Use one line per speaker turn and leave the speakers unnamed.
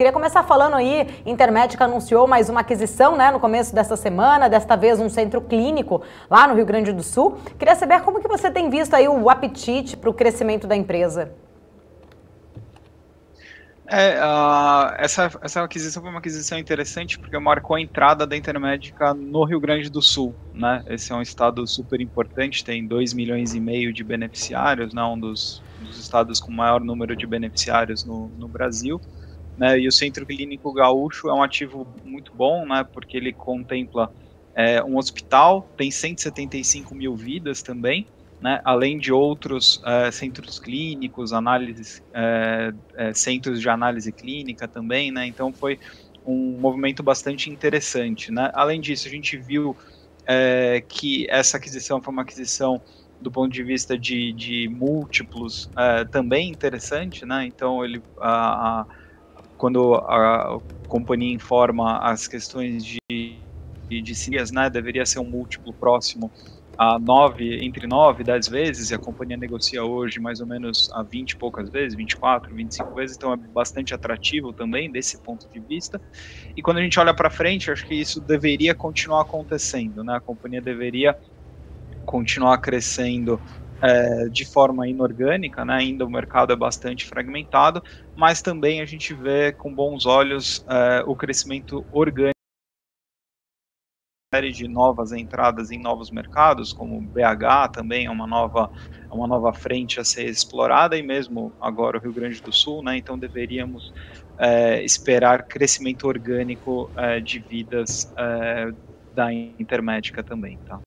Queria começar falando aí, Intermédica anunciou mais uma aquisição, né, no começo dessa semana, desta vez um centro clínico lá no Rio Grande do Sul. Queria saber como que você tem visto aí o apetite para o crescimento da empresa.
Essa aquisição foi uma aquisição interessante porque marcou a entrada da Intermédica no Rio Grande do Sul, né? Esse é um estado super importante, tem 2,5 milhões de beneficiários, né? Um dos estados com maior número de beneficiários no Brasil, né? E o Centro Clínico Gaúcho é um ativo muito bom, né? Porque ele contempla um hospital, tem 175 mil vidas também, né, além de outros centros clínicos, centros de análise clínica também, né, então foi um movimento bastante interessante, né. Além disso, a gente viu que essa aquisição foi uma aquisição do ponto de vista de múltiplos também interessante, né, então quando a companhia informa as questões de CIAs, né, deveria ser um múltiplo próximo a 9, entre 9 e 10 vezes, e a companhia negocia hoje mais ou menos a 20 e poucas vezes, 24, 25 vezes, então é bastante atrativo também desse ponto de vista. E quando a gente olha para frente, acho que isso deveria continuar acontecendo, né? A companhia deveria continuar crescendo de forma inorgânica, né? Ainda o mercado é bastante fragmentado, mas também a gente vê com bons olhos o crescimento orgânico de novas entradas em novos mercados, como BH também é uma nova frente a ser explorada, e mesmo agora o Rio Grande do Sul, né, então deveríamos esperar crescimento orgânico de vidas da Intermédica também, tá?